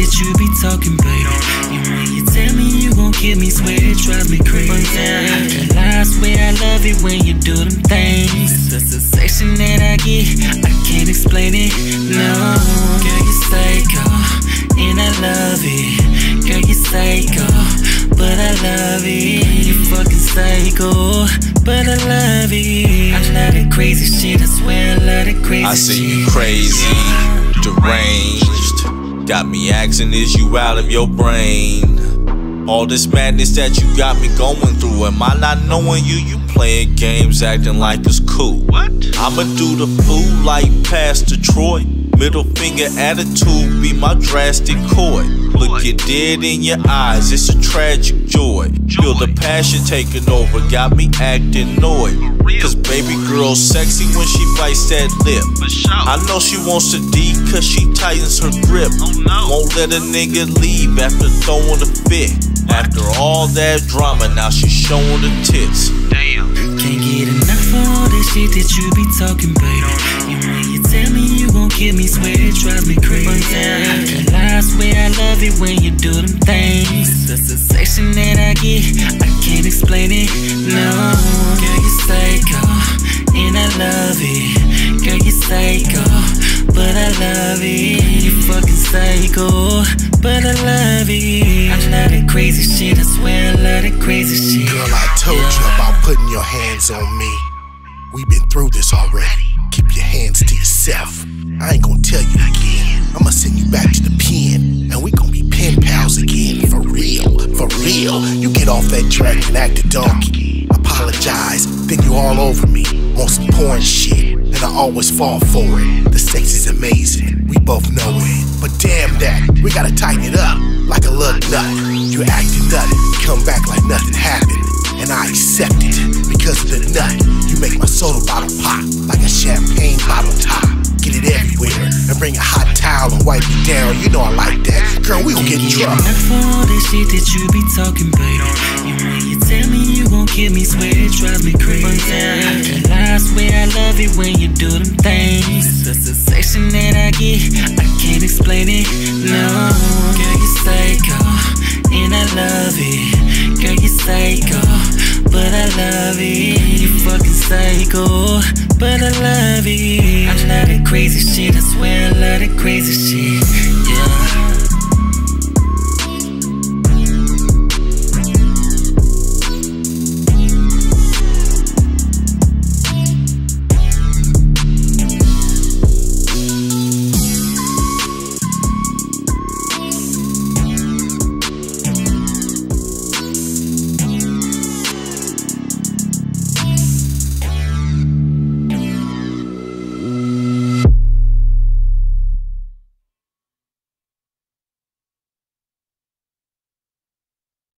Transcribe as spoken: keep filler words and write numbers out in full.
that you be talking, baby. And when you tell me you gon' kill me, swear it drives me crazy. I can't lie, I swear I love it when you do them things. The sensation that I get, I can't explain it, no. Girl, you psycho, and I love it. Girl, you psycho, but I love it. You fucking psycho, but I love it. I love that crazy shit, I swear I love that crazy shit. I see you crazy, deranged. Got me asking, is you out of your brain? All this madness that you got me going through, am I not knowing you? You playing games, acting like it's cool. What? I'ma do the fool like Pastor Troy. Middle finger attitude be my drastic chord. Look you dead in your eyes, it's a tragic joy. Feel the passion taking over, got me acting annoyed. Cause baby girl sexy when she bites that lip. I know she wants to D cause she tightens her grip. Won't let a nigga leave after throwing a fit. After all that drama, now she's showing the tits. Damn. Can't get enough of all this shit that you be talking, baby. And when you tell me you gon' kill me, swear it drives me crazy. I can't lie, I swear I love it when you do them things. The sensation that I get, I can't explain it, no. Girl, you psycho, and I love it. Girl, you psycho, but I love it. You fucking psycho, but I love it. I love that crazy shit, I swear I love that crazy shit. Girl, I told you about putting your hands on me. We've been through this already. Keep your hands to yourself. I ain't gonna tell you again. I'ma send you back to the pen, and we gon' be pen pals again. For real, for real. You get off that track and act a donkey. Apologize, then you all over me on some porn shit, and I always fall for it. The sex is amazing, we both know it. But damn that, we gotta tighten it up like a little nut. You acting nutty, come back like nothing happened, and I accept it because of the nut. You make my soda bottle pop like a champagne bottle top. Get it everywhere and bring a hot towel and wipe it down. You know I like that. Girl, we gon' get in trouble. Enough for all this shit that you be talking, baby. And when you tell me you gon' kill me, swear it drives me crazy. I can't lie, I swear I love it when you do them things. The sensation that I get, I can't explain it, no. Girl, you psycho, and I love it. Girl, you psycho, but I love it. You fucking psycho, but I love it. I love that crazy shit, I swear I love that crazy shit.